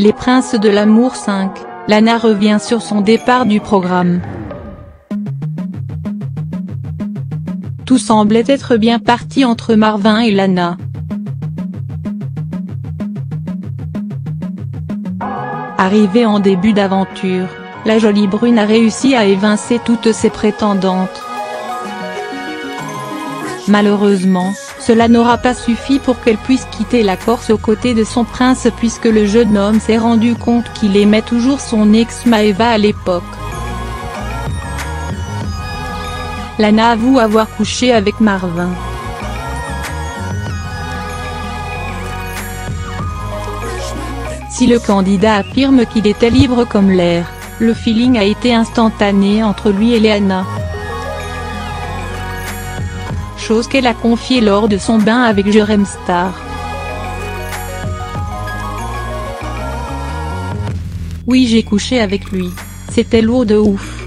Les Princes de l'amour 5, Lana revient sur son départ du programme. Tout semblait être bien parti entre Marvin et Lana. Arrivée en début d'aventure, la jolie brune a réussi à évincer toutes ses prétendantes. Malheureusement, cela n'aura pas suffi pour qu'elle puisse quitter la Corse aux côtés de son prince puisque le jeune homme s'est rendu compte qu'il aimait toujours son ex Maeva à l'époque. Lana avoue avoir couché avec Marvin. Si le candidat affirme qu'il était libre comme l'air, le feeling a été instantané entre lui et Lana. Chose qu'elle a confiée lors de son bain avec Jérém Star. Oui, j'ai couché avec lui, c'était lourd de ouf.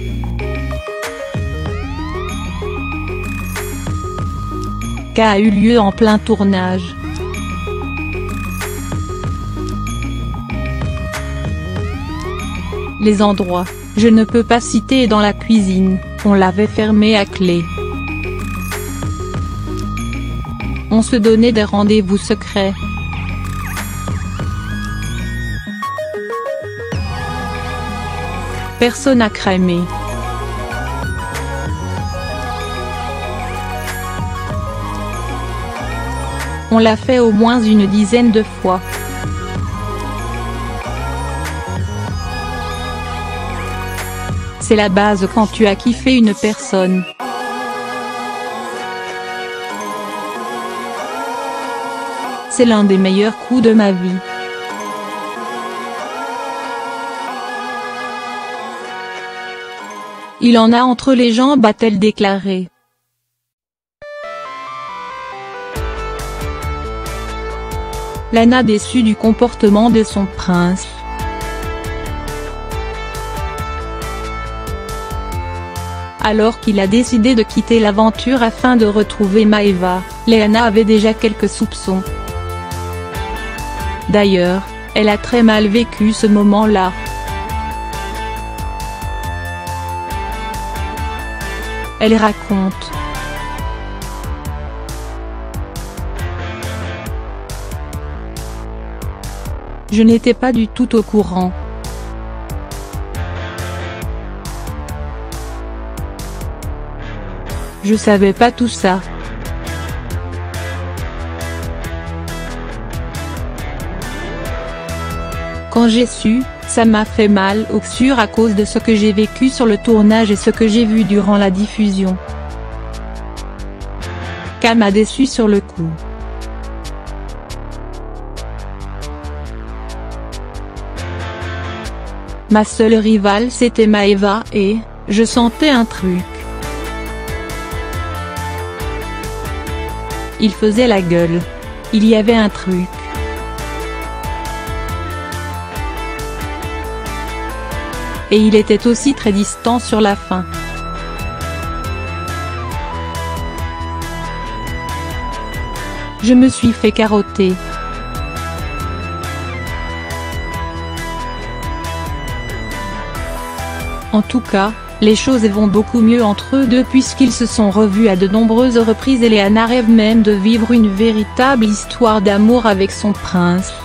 Qu'a a eu lieu en plein tournage. Les endroits, je ne peux pas citer dans la cuisine, on l'avait fermé à clé. On se donnait des rendez-vous secrets. Personne n'a cramé. On l'a fait au moins une dizaine de fois. C'est la base quand tu as kiffé une personne. C'est l'un des meilleurs coups de ma vie. Il en a entre les jambes, a-t-elle déclaré. Lana déçue du comportement de son prince. Alors qu'il a décidé de quitter l'aventure afin de retrouver Maeva, Lana avait déjà quelques soupçons. D'ailleurs, elle a très mal vécu ce moment-là. Elle raconte. Je n'étais pas du tout au courant. Je savais pas tout ça. Quand j'ai su, ça m'a fait mal au cœur à cause de ce que j'ai vécu sur le tournage et ce que j'ai vu durant la diffusion. Cam m'a déçu sur le coup. Ma seule rivale c'était Maeva et, je sentais un truc. Il faisait la gueule. Il y avait un truc. Et il était aussi très distant sur la fin. Je me suis fait carotter. En tout cas, les choses vont beaucoup mieux entre eux deux puisqu'ils se sont revus à de nombreuses reprises et Lana rêve même de vivre une véritable histoire d'amour avec son prince.